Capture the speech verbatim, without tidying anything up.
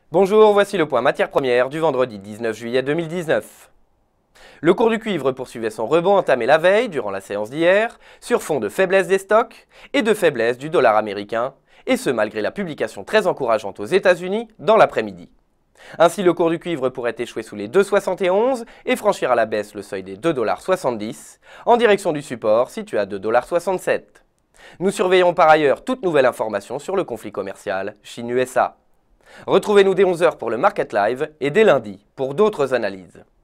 Bonjour, voici le point matières premières du vendredi dix-neuf juillet deux mille dix-neuf. Le cours du cuivre poursuivait son rebond entamé la veille, durant la séance d'hier, sur fond de faiblesse des stocks et de faiblesse du dollar américain, et ce malgré la publication très encourageante aux États-Unis dans l'après-midi. Ainsi, le cours du cuivre pourrait échouer sous les deux virgule soixante et onze et franchir à la baisse le seuil des deux virgule soixante-dix dollars en direction du support situé à deux virgule soixante-sept dollars. Nous surveillons par ailleurs toute nouvelle information sur le conflit commercial Chine-U S A. Retrouvez-nous dès onze heures pour le Market Live et dès lundi pour d'autres analyses.